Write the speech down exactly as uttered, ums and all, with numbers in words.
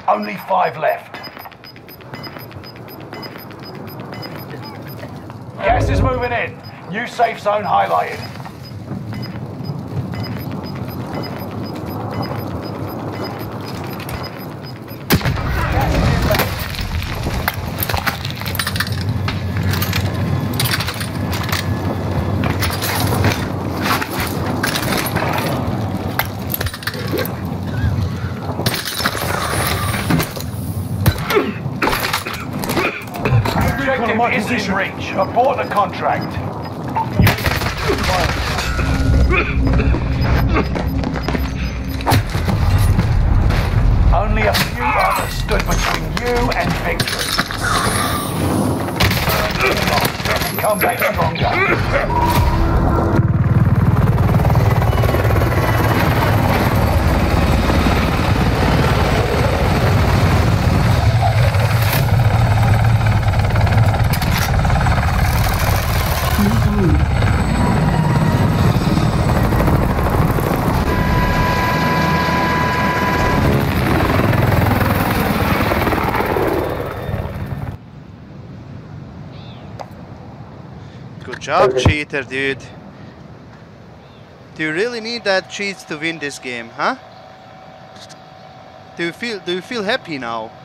Only five left. Gas is moving in. New safe zone highlighted. Objective is in reach. Abort the contract. Only a few others stood between you and victory. Come back stronger. Good job, cheater, dude. Do you really need that cheats to win this game, huh? Do you feel do you feel happy now?